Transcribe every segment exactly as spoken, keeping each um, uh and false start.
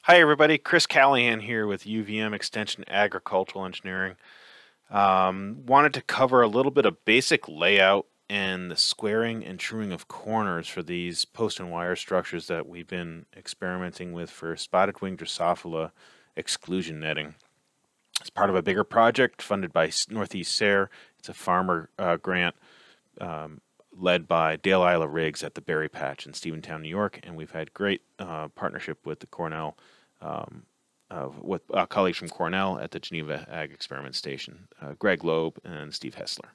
Hi everybody, Chris Callahan here with U V M Extension Agricultural Engineering. Um, wanted to cover a little bit of basic layout and the squaring and truing of corners for these post and wire structures that we've been experimenting with for spotted wing drosophila exclusion netting. It's part of a bigger project funded by Northeast S A R E. It's a farmer uh, grant um, led by Dale Isla Riggs at the Berry Patch in Stephentown, New York, and we've had great uh, partnership with the Cornell Um, uh, with uh, colleagues from Cornell at the Geneva Ag Experiment Station, uh, Greg Loeb and Steve Hessler.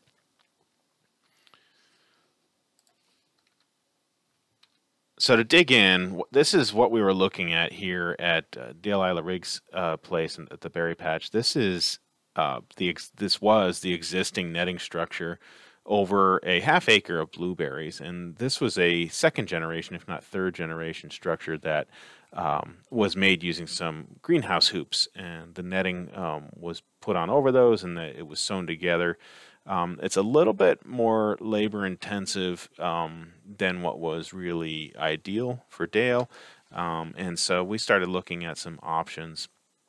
So to dig in, this is what we were looking at here at uh, Dale Isla Riggs' uh, place at the Berry Patch. This is uh, the ex this was the existing netting structure over a half acre of blueberries, and this was a second generation, if not third generation structure that um, was made using some greenhouse hoops, and the netting um, was put on over those, and the, it was sewn together. Um, it's a little bit more labor intensive um, than what was really ideal for Dale, um, and so we started looking at some options.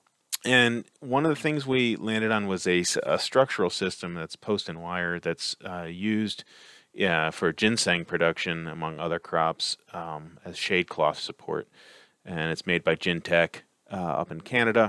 And one of the things we landed on was a, a structural system that's post and wire that's uh, used uh, for ginseng production, among other crops, um, as shade cloth support. And it's made by Gintech uh, up in Canada,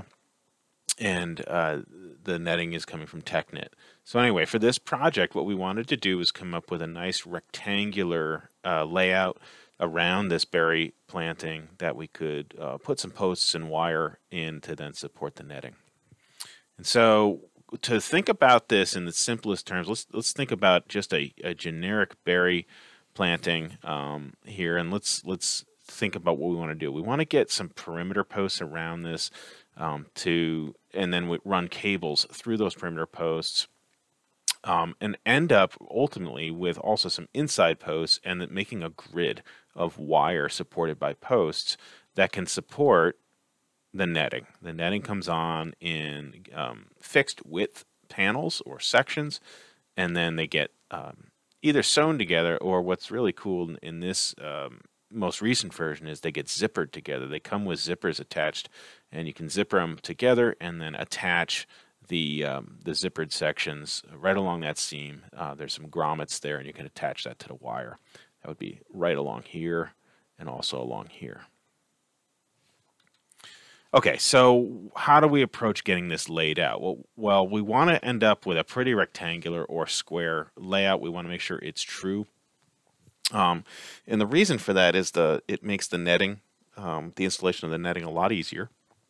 and uh, the netting is coming from TechNet. So anyway, for this project, what we wanted to do was come up with a nice rectangular uh, layout around this berry planting that we could uh, put some posts and wire in to then support the netting. And so to think about this in the simplest terms, let's let's think about just a, a generic berry planting um, here, and let's let's think about what we want to do. We want to get some perimeter posts around this um, to, and then we run cables through those perimeter posts. Um, and end up ultimately with also some inside posts and that making a grid of wire supported by posts that can support the netting. The netting comes on in um, fixed width panels or sections, and then they get um, either sewn together, or what's really cool in this um, most recent version is they get zippered together. They come with zippers attached, and you can zipper them together and then attach the um, the zippered sections right along that seam. Uh, there's some grommets there, and you can attach that to the wire. That would be right along here and also along here. Okay, so how do we approach getting this laid out? Well, well we want to end up with a pretty rectangular or square layout. We want to make sure it's true. Um, and the reason for that is the it makes the netting, um, the installation of the netting a lot easier.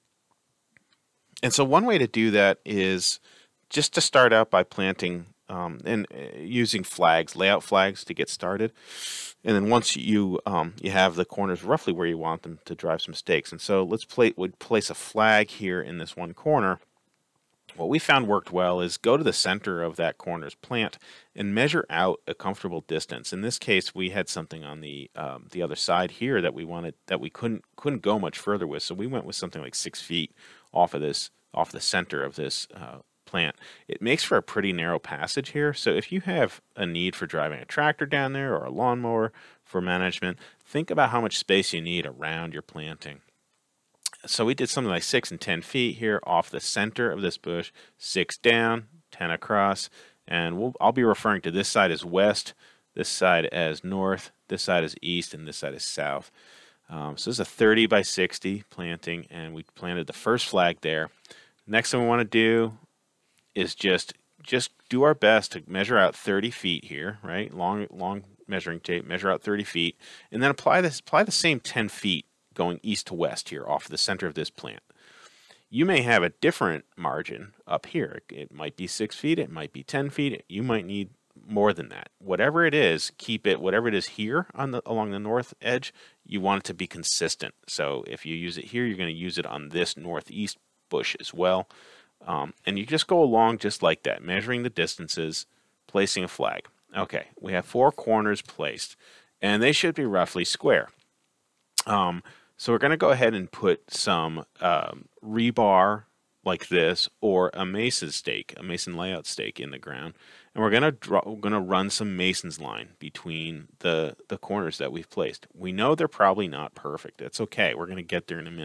And so one way to do that is just to start out by planting um, and uh, using flags, layout flags to get started. And then once you um, you have the corners roughly where you want them to drive some stakes. And so let's play, would place a flag here in this one corner. What we found worked well is go to the center of that corner's plant and measure out a comfortable distance. In this case, we had something on the um, the other side here that we wanted that we couldn't couldn't go much further with. So we went with something like six feet off of this off the center of this uh, plant. It makes for a pretty narrow passage here. So if you have a need for driving a tractor down there or a lawnmower for management, think about how much space you need around your planting. So we did something like six and ten feet here off the center of this bush, six down, ten across, and we'll, I'll be referring to this side as west, this side as north, this side is east, and this side is south. Um, so this is a thirty by sixty planting, and we planted the first flag there. Next thing we want to do is just just do our best to measure out thirty feet here, right? Long long measuring tape, measure out thirty feet, and then apply this apply the same ten feet going east to west here off the center of this plant. You may have a different margin up here. It might be six feet, it might be ten feet, you might need more than that. Whatever it is, keep it, whatever it is here on the along the north edge, you want it to be consistent. So if you use it here, you're going to use it on this northeast bush as well. Um, and you just go along just like that, measuring the distances, placing a flag. Okay, we have four corners placed, and they should be roughly square. Um, so we're going to go ahead and put some um, rebar like this, or a mason stake, a mason layout stake in the ground, and we're going to draw, we're going to run some mason's line between the the corners that we've placed. We know they're probably not perfect. That's okay. We're going to get there in a minute.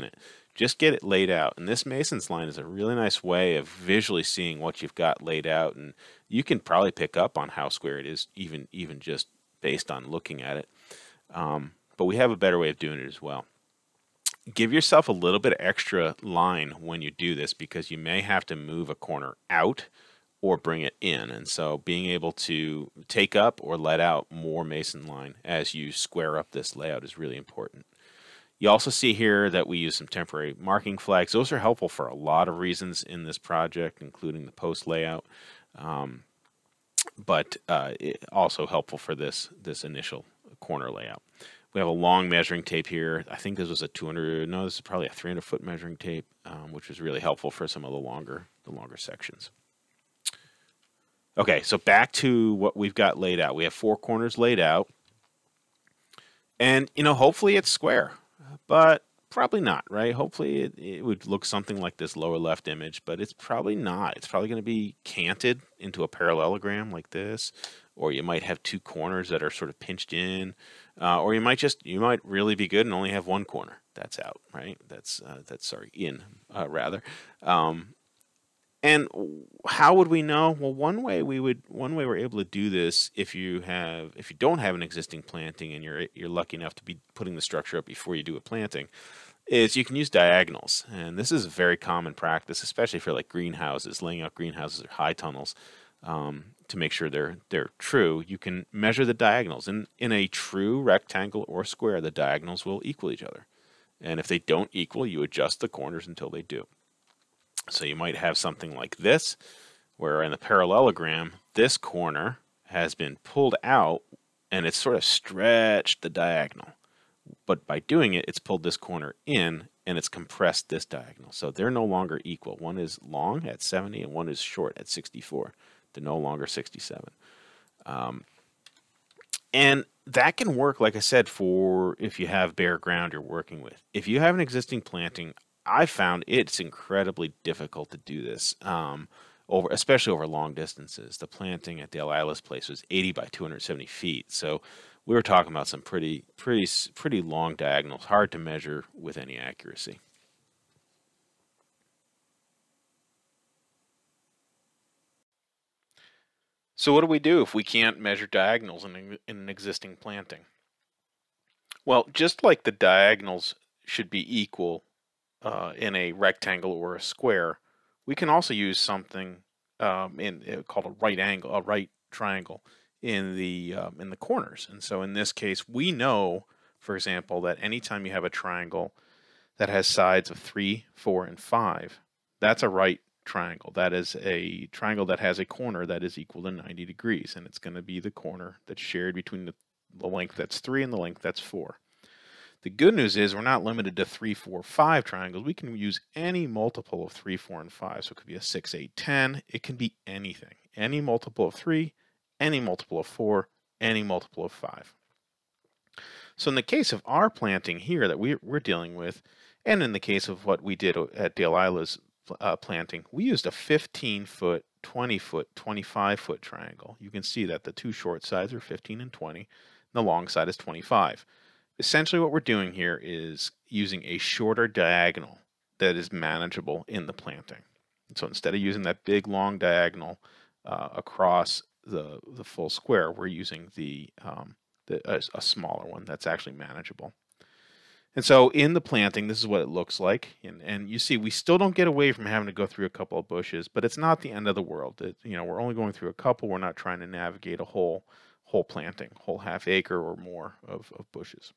just get it laid out. And this mason's line is a really nice way of visually seeing what you've got laid out, and you can probably pick up on how square it is, even even just based on looking at it. Um, but we have a better way of doing it as well. Give yourself a little bit of extra line when you do this, because you may have to move a corner out or bring it in. And so being able to take up or let out more mason line as you square up this layout is really important. You also see here that we use some temporary marking flags. Those are helpful for a lot of reasons in this project, including the post layout, um, but uh, it also helpful for this, this initial corner layout. We have a long measuring tape here. I think this was a two hundred, no, this is probably a three hundred foot measuring tape, um, which was really helpful for some of the longer, the longer sections. Okay, so back to what we've got laid out. We have four corners laid out, and you know, hopefully it's square, but probably not, right? Hopefully it, it would look something like this lower left image, but it's probably not. It's probably going to be canted into a parallelogram like this, or you might have two corners that are sort of pinched in, uh, or you might just, you might really be good and only have one corner that's out, right? That's, uh, that's sorry, in, uh, rather. Um, and how would we know? Well, one way we would, one way we're able to do this, if you have, if you don't have an existing planting and you're, you're lucky enough to be putting the structure up before you do a planting, is you can use diagonals. And this is a very common practice, especially for like greenhouses, laying out greenhouses or high tunnels. Um, to make sure they're they're true, you can measure the diagonals. And in a true rectangle or square, the diagonals will equal each other. And if they don't equal, you adjust the corners until they do. So you might have something like this, where in the parallelogram, this corner has been pulled out and it's sort of stretched the diagonal. But by doing it, it's pulled this corner in and it's compressed this diagonal. So they're no longer equal. One is long at seventy and one is short at sixty-four. They're no longer sixty-seven. Um, and that can work, like I said, for if you have bare ground you're working with. If you have an existing planting, I found it's incredibly difficult to do this, um, over, especially over long distances. The planting at Delilah's place was eighty by two hundred seventy feet. So we were talking about some pretty, pretty, pretty long diagonals, hard to measure with any accuracy. So what do we do if we can't measure diagonals in, in an existing planting? Well, just like the diagonals should be equal uh, in a rectangle or a square, we can also use something um, in uh, called a right angle, a right triangle in the um, in the corners. And so in this case, we know, for example, that anytime you have a triangle that has sides of three, four, and five, that's a right triangle. That is a triangle that has a corner that is equal to ninety degrees, and it's going to be the corner that's shared between the, the length that's three and the length that's four. The good news is we're not limited to three, four, five triangles. We can use any multiple of three, four, and five. So it could be a six, eight, ten. It can be anything. Any multiple of three, any multiple of four, any multiple of five. So in the case of our planting here that we, we're dealing with, and in the case of what we did at Delilah's Uh, planting, we used a fifteen foot, twenty foot, twenty-five foot triangle. You can see that the two short sides are fifteen and twenty, and the long side is twenty-five. Essentially what we're doing here is using a shorter diagonal that is manageable in the planting. So instead of using that big long diagonal uh, across the, the full square, we're using the, um, the a, a smaller one that's actually manageable. And so in the planting, this is what it looks like. And, and you see, we still don't get away from having to go through a couple of bushes, but it's not the end of the world. It, you know, we're only going through a couple. We're not trying to navigate a whole, whole planting, whole half acre or more of, of bushes.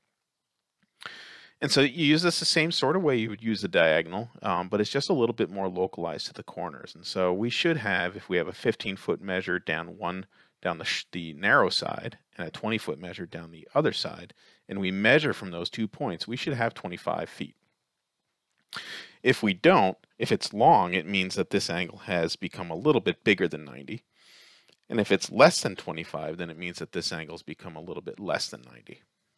And so you use this the same sort of way you would use the diagonal, um, but it's just a little bit more localized to the corners. And so we should have, if we have a fifteen foot measure down one, down the, sh the narrow side, and a twenty foot measure down the other side, and we measure from those two points, we should have twenty-five feet. If we don't, if it's long, it means that this angle has become a little bit bigger than ninety. And if it's less than twenty-five, then it means that this angle has become a little bit less than ninety.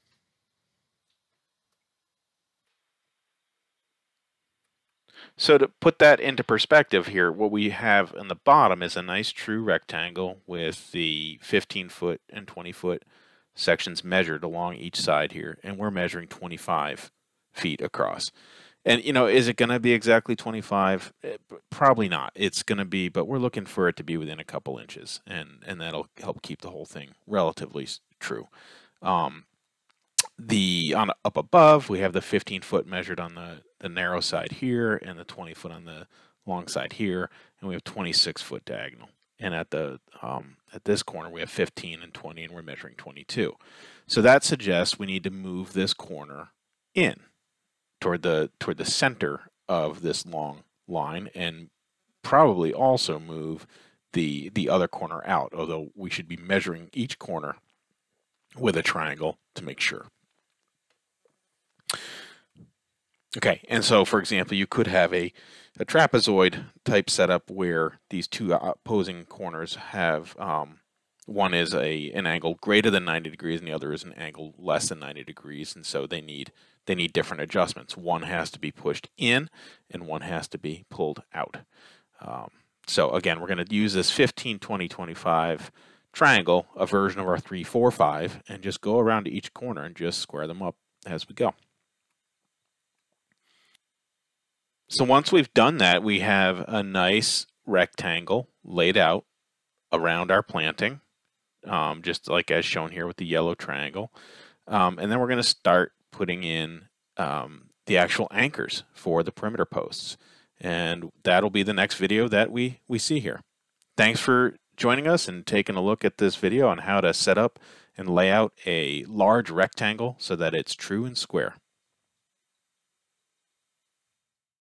So to put that into perspective here, what we have in the bottom is a nice true rectangle with the fifteen foot and twenty foot sections measured along each side here, and we're measuring twenty-five feet across. And, you know, is it going to be exactly twenty-five? Probably not. It's going to be, but we're looking for it to be within a couple inches, and, and that'll help keep the whole thing relatively true. Um, the on up above, we have the fifteen foot measured on the, the narrow side here, and the twenty foot on the long side here, and we have twenty-six foot diagonal. And at the um, at this corner, we have fifteen and twenty, and we're measuring twenty-two. So that suggests we need to move this corner in toward the toward the center of this long line, and probably also move the the other corner out, although we should be measuring each corner with a triangle to make sure. Okay, and so for example, you could have a, a trapezoid type setup where these two opposing corners have um, one is a an angle greater than ninety degrees and the other is an angle less than ninety degrees, and so they need they need different adjustments. One has to be pushed in and one has to be pulled out. Um, so again, we're going to use this fifteen, twenty, twenty-five triangle, a version of our three, four, five, and just go around to each corner and just square them up as we go. So once we've done that, we have a nice rectangle laid out around our planting, um, just like as shown here with the yellow triangle. Um, and then we're going to start putting in um, the actual anchors for the perimeter posts. And that'll be the next video that we, we see here. Thanks for joining us and taking a look at this video on how to set up and lay out a large rectangle so that it's true and square.